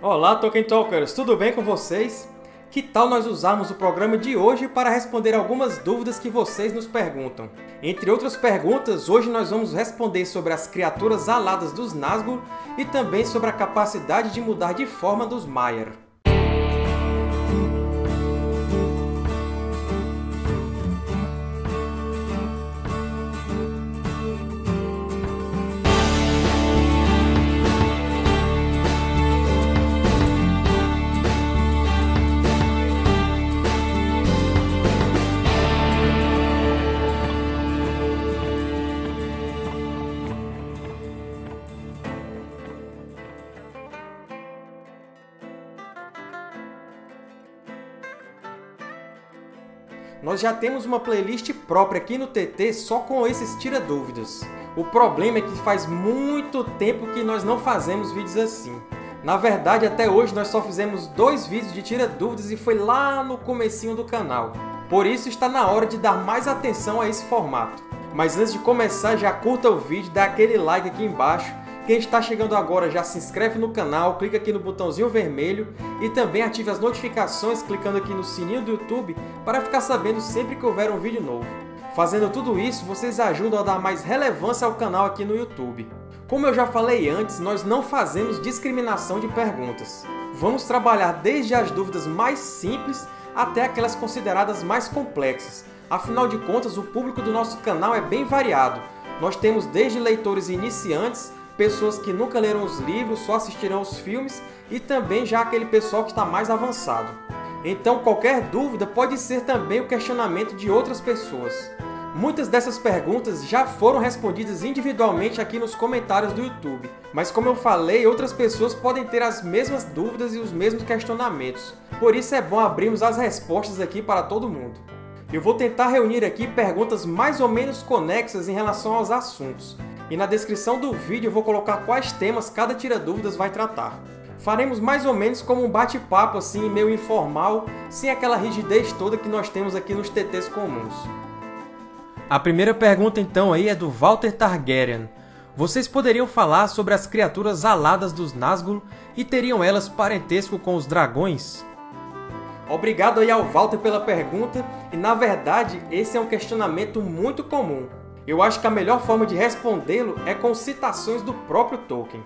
Olá, Tolkien Talkers! Tudo bem com vocês? Que tal nós usarmos o programa de hoje para responder algumas dúvidas que vocês nos perguntam? Entre outras perguntas, hoje nós vamos responder sobre as criaturas aladas dos Nazgûl e também sobre a capacidade de mudar de forma dos Maiar. Nós já temos uma playlist própria aqui no TT só com esses tira-dúvidas. O problema é que faz muito tempo que nós não fazemos vídeos assim. Na verdade, até hoje nós só fizemos 2 vídeos de tira-dúvidas e foi lá no comecinho do canal. Por isso está na hora de dar mais atenção a esse formato. Mas antes de começar, já curta o vídeo, dá aquele like aqui embaixo. Quem está chegando agora já se inscreve no canal, clica aqui no botãozinho vermelho e também ative as notificações clicando aqui no sininho do YouTube para ficar sabendo sempre que houver um vídeo novo. Fazendo tudo isso, vocês ajudam a dar mais relevância ao canal aqui no YouTube. Como eu já falei antes, nós não fazemos discriminação de perguntas. Vamos trabalhar desde as dúvidas mais simples até aquelas consideradas mais complexas. Afinal de contas, o público do nosso canal é bem variado. Nós temos desde leitores iniciantes, pessoas que nunca leram os livros, só assistirão aos filmes, e também já aquele pessoal que está mais avançado. Então, qualquer dúvida pode ser também o questionamento de outras pessoas. Muitas dessas perguntas já foram respondidas individualmente aqui nos comentários do YouTube, mas como eu falei, outras pessoas podem ter as mesmas dúvidas e os mesmos questionamentos. Por isso é bom abrirmos as respostas aqui para todo mundo. Eu vou tentar reunir aqui perguntas mais ou menos conexas em relação aos assuntos. E na descrição do vídeo eu vou colocar quais temas cada tira-dúvidas vai tratar. Faremos mais ou menos como um bate-papo assim, meio informal, sem aquela rigidez toda que nós temos aqui nos TTs comuns. A primeira pergunta então aí é do Walter Targaryen. Vocês poderiam falar sobre as criaturas aladas dos Nazgûl e teriam elas parentesco com os dragões? Obrigado aí ao Walter pela pergunta, e na verdade esse é um questionamento muito comum. Eu acho que a melhor forma de respondê-lo é com citações do próprio Tolkien.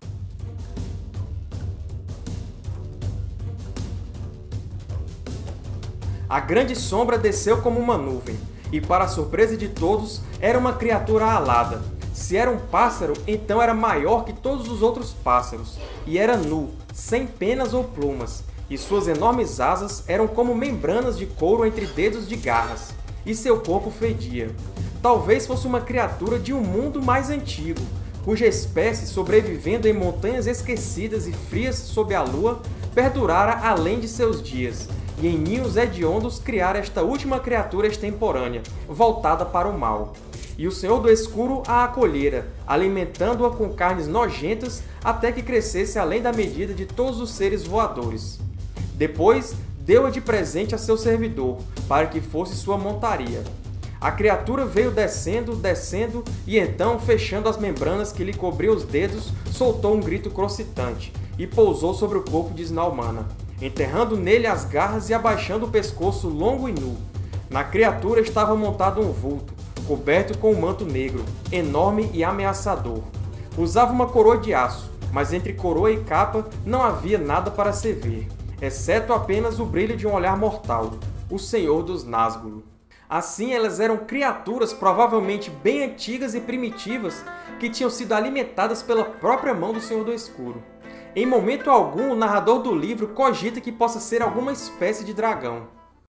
A grande sombra desceu como uma nuvem, e para a surpresa de todos, era uma criatura alada. Se era um pássaro, então era maior que todos os outros pássaros, e era nu, sem penas ou plumas, e suas enormes asas eram como membranas de couro entre dedos de garras, e seu corpo fedia. Talvez fosse uma criatura de um mundo mais antigo, cuja espécie, sobrevivendo em montanhas esquecidas e frias sob a lua, perdurara além de seus dias, e em ninhos hediondos criara esta última criatura extemporânea, voltada para o mal. E o Senhor do Escuro a acolhera, alimentando-a com carnes nojentas até que crescesse além da medida de todos os seres voadores. Depois, deu-a de presente a seu servidor, para que fosse sua montaria. A criatura veio descendo, descendo, e então, fechando as membranas que lhe cobriam os dedos, soltou um grito crocitante, e pousou sobre o corpo de Snaumana, enterrando nele as garras e abaixando o pescoço longo e nu. Na criatura estava montado um vulto, coberto com um manto negro, enorme e ameaçador. Usava uma coroa de aço, mas entre coroa e capa não havia nada para se ver, exceto apenas o brilho de um olhar mortal, o Senhor dos Nazgûl. Assim, elas eram criaturas provavelmente bem antigas e primitivas que tinham sido alimentadas pela própria mão do Senhor do Escuro. Em momento algum, o narrador do livro cogita que possa ser alguma espécie de dragão.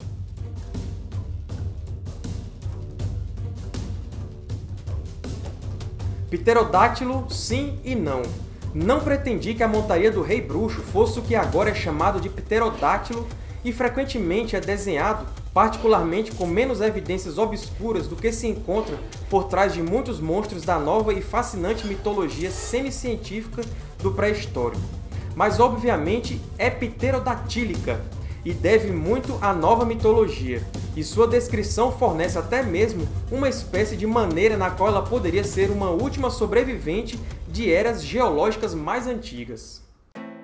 Pterodáctilo, sim e não. Não pretendi que a montaria do Rei Bruxo fosse o que agora é chamado de pterodáctilo e frequentemente é desenhado particularmente com menos evidências obscuras do que se encontra por trás de muitos monstros da nova e fascinante mitologia semi-científica do pré-histórico. Mas, obviamente, é pterodatílica e deve muito à nova mitologia, e sua descrição fornece até mesmo uma espécie de maneira na qual ela poderia ser uma última sobrevivente de eras geológicas mais antigas.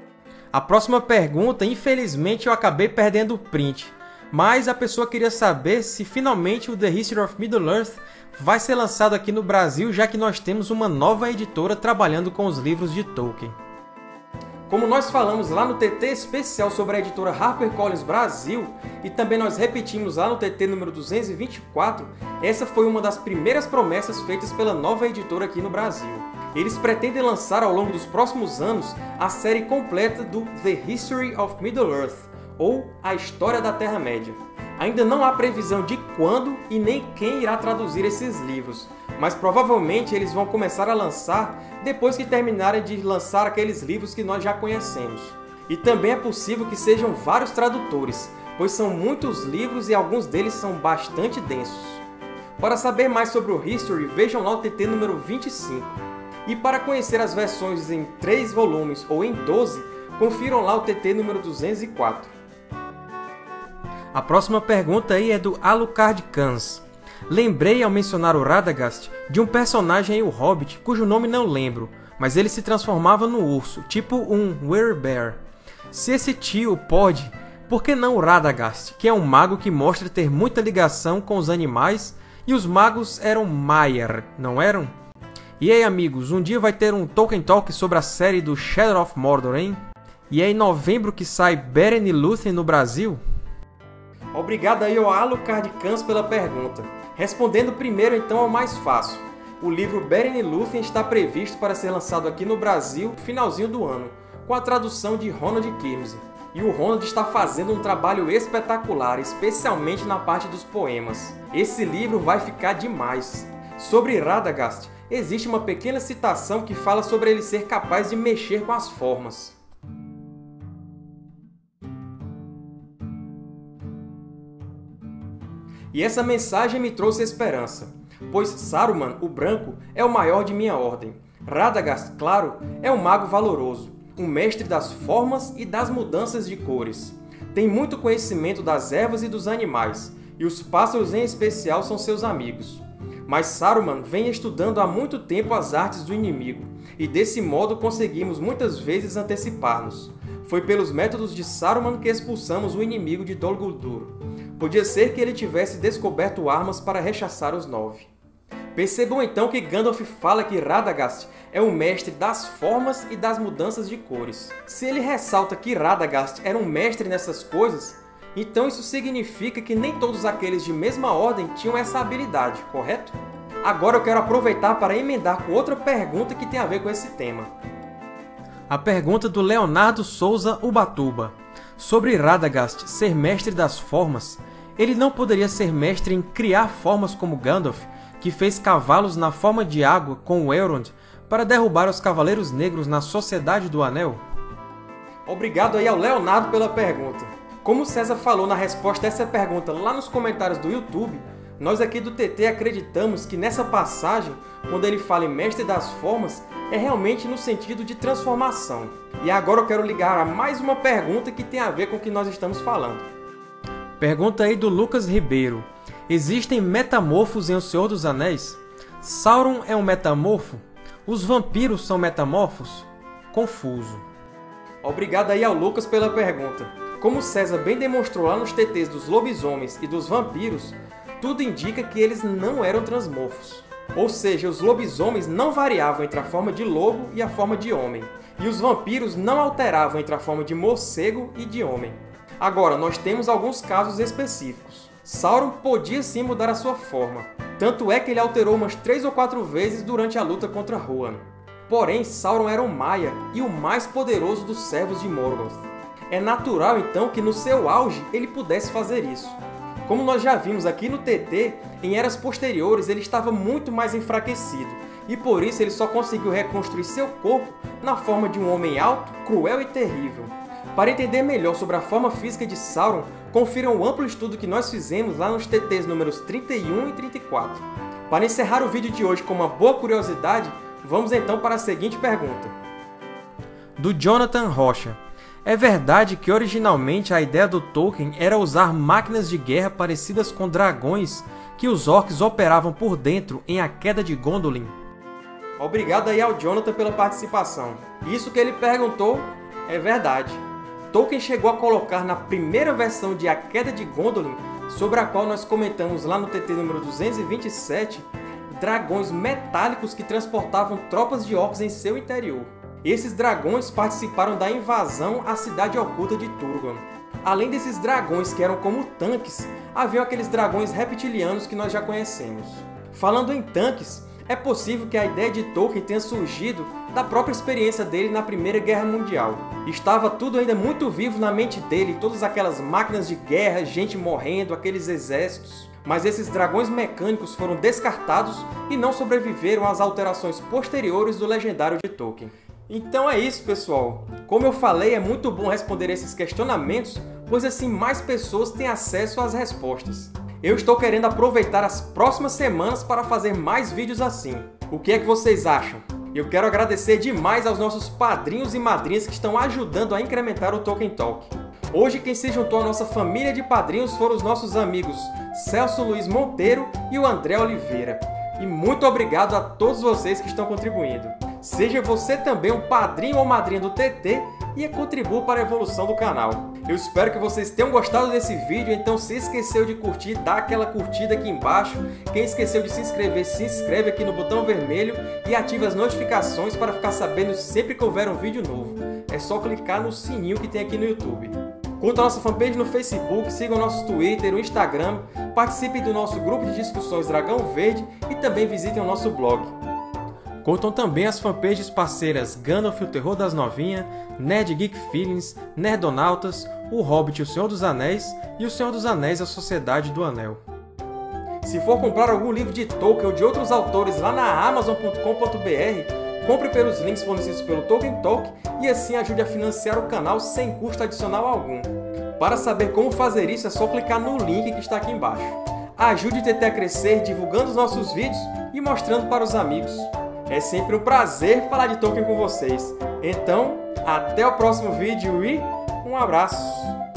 A próxima pergunta, infelizmente, eu acabei perdendo o print, mas a pessoa queria saber se finalmente o The History of Middle-earth vai ser lançado aqui no Brasil, já que nós temos uma nova editora trabalhando com os livros de Tolkien. Como nós falamos lá no TT especial sobre a editora HarperCollins Brasil, e também nós repetimos lá no TT número 224, essa foi uma das primeiras promessas feitas pela nova editora aqui no Brasil. Eles pretendem lançar ao longo dos próximos anos a série completa do The History of Middle-earth, ou A História da Terra-média. Ainda não há previsão de quando e nem quem irá traduzir esses livros, mas provavelmente eles vão começar a lançar depois que terminarem de lançar aqueles livros que nós já conhecemos. E também é possível que sejam vários tradutores, pois são muitos livros e alguns deles são bastante densos. Para saber mais sobre o History, vejam lá o TT número 25. E para conhecer as versões em 3 volumes ou em 12, confiram lá o TT número 204. A próxima pergunta aí é do Alucard Kans. Lembrei, ao mencionar o Radagast, de um personagem em O Hobbit, cujo nome não lembro, mas ele se transformava no urso, tipo um werebear. Se esse tio pode, por que não o Radagast, que é um mago que mostra ter muita ligação com os animais, e os magos eram Maiar, não eram? E aí, amigos, um dia vai ter um Tolkien Talk sobre a série do Shadow of Mordor, hein? E é em novembro que sai Beren e Lúthien no Brasil? Obrigado aí ao Alucard Kans pela pergunta. Respondendo primeiro então ao mais fácil. O livro Beren e Lúthien está previsto para ser lançado aqui no Brasil no finalzinho do ano, com a tradução de Ronald Kirmese. E o Ronald está fazendo um trabalho espetacular, especialmente na parte dos poemas. Esse livro vai ficar demais. Sobre Radagast, existe uma pequena citação que fala sobre ele ser capaz de mexer com as formas. E essa mensagem me trouxe esperança, pois Saruman, o Branco, é o maior de minha ordem. Radagast, claro, é um mago valoroso, um mestre das formas e das mudanças de cores. Tem muito conhecimento das ervas e dos animais, e os pássaros em especial são seus amigos. Mas Saruman vem estudando há muito tempo as artes do inimigo, e desse modo conseguimos muitas vezes antecipar-nos. Foi pelos métodos de Saruman que expulsamos o inimigo de Dol Guldur. Podia ser que ele tivesse descoberto armas para rechaçar os 9. Percebam então que Gandalf fala que Radagast é o mestre das formas e das mudanças de cores. Se ele ressalta que Radagast era um mestre nessas coisas, então isso significa que nem todos aqueles de mesma ordem tinham essa habilidade, correto? Agora eu quero aproveitar para emendar com outra pergunta que tem a ver com esse tema. A pergunta do Leonardo Souza Ubatuba. Sobre Radagast ser mestre das formas, ele não poderia ser mestre em criar formas como Gandalf, que fez cavalos na forma de água com o Elrond para derrubar os Cavaleiros Negros na Sociedade do Anel? Obrigado aí ao Leonardo pela pergunta. Como o César falou na resposta a essa pergunta lá nos comentários do YouTube, nós aqui do TT acreditamos que nessa passagem, quando ele fala em mestre das formas, é realmente no sentido de transformação. E agora eu quero ligar a mais uma pergunta que tem a ver com o que nós estamos falando. Pergunta aí do Lucas Ribeiro. Existem metamorfos em O Senhor dos Anéis? Sauron é um metamorfo? Os vampiros são metamorfos? Confuso. Obrigado aí ao Lucas pela pergunta. Como César bem demonstrou lá nos TTs dos lobisomens e dos vampiros, tudo indica que eles não eram transmorfos. Ou seja, os lobisomens não variavam entre a forma de lobo e a forma de homem, e os vampiros não alteravam entre a forma de morcego e de homem. Agora, nós temos alguns casos específicos. Sauron podia sim mudar a sua forma, tanto é que ele alterou umas 3 ou 4 vezes durante a luta contra Rohan. Porém, Sauron era um Maia e o mais poderoso dos servos de Morgoth. É natural então que no seu auge ele pudesse fazer isso. Como nós já vimos aqui no TT, em eras posteriores ele estava muito mais enfraquecido, e por isso ele só conseguiu reconstruir seu corpo na forma de um homem alto, cruel e terrível. Para entender melhor sobre a forma física de Sauron, confiram o amplo estudo que nós fizemos lá nos TTs números 31 e 34. Para encerrar o vídeo de hoje com uma boa curiosidade, vamos então para a seguinte pergunta. Do Jonathan Rocha. É verdade que originalmente a ideia do Tolkien era usar máquinas de guerra parecidas com dragões que os orcs operavam por dentro em A Queda de Gondolin? Obrigado aí ao Jonathan pela participação. Isso que ele perguntou É verdade. Tolkien chegou a colocar na primeira versão de A Queda de Gondolin, sobre a qual nós comentamos lá no TT número 227, dragões metálicos que transportavam tropas de orcs em seu interior. Esses dragões participaram da invasão à cidade oculta de Turgon. Além desses dragões que eram como tanques, haviam aqueles dragões reptilianos que nós já conhecemos. Falando em tanques, é possível que a ideia de Tolkien tenha surgido da própria experiência dele na Primeira Guerra Mundial. Estava tudo ainda muito vivo na mente dele, todas aquelas máquinas de guerra, gente morrendo, aqueles exércitos. Mas esses dragões mecânicos foram descartados e não sobreviveram às alterações posteriores do legendário de Tolkien. Então é isso, pessoal! Como eu falei, é muito bom responder esses questionamentos, pois assim mais pessoas têm acesso às respostas. Eu estou querendo aproveitar as próximas semanas para fazer mais vídeos assim. O que é que vocês acham? Eu quero agradecer demais aos nossos padrinhos e madrinhas que estão ajudando a incrementar o Tolkien Talk. Hoje quem se juntou à nossa família de padrinhos foram os nossos amigos Celso Luiz Monteiro e o André Oliveira. E muito obrigado a todos vocês que estão contribuindo. Seja você também um padrinho ou madrinha do TT e contribua para a evolução do canal. Eu espero que vocês tenham gostado desse vídeo, então se esqueceu de curtir, dá aquela curtida aqui embaixo. Quem esqueceu de se inscreve aqui no botão vermelho e ative as notificações para ficar sabendo sempre que houver um vídeo novo. É só clicar no sininho que tem aqui no YouTube. Curtam a nossa fanpage no Facebook, sigam o nosso Twitter, o Instagram, participem do nosso grupo de discussões Dragão Verde e também visitem o nosso blog. Curtam também as fanpages parceiras Gandalf, o Terror das Novinhas, Nerd Geek Feelings, Nerdonautas, O Hobbit, o Senhor dos Anéis e o Senhor dos Anéis, a Sociedade do Anel. Se for comprar algum livro de Tolkien ou de outros autores lá na Amazon.com.br, compre pelos links fornecidos pelo Tolkien Talk e assim ajude a financiar o canal sem custo adicional algum. Para saber como fazer isso é só clicar no link que está aqui embaixo. Ajude o TT a crescer divulgando os nossos vídeos e mostrando para os amigos. É sempre um prazer falar de Tolkien com vocês. Então, até o próximo vídeo e um abraço!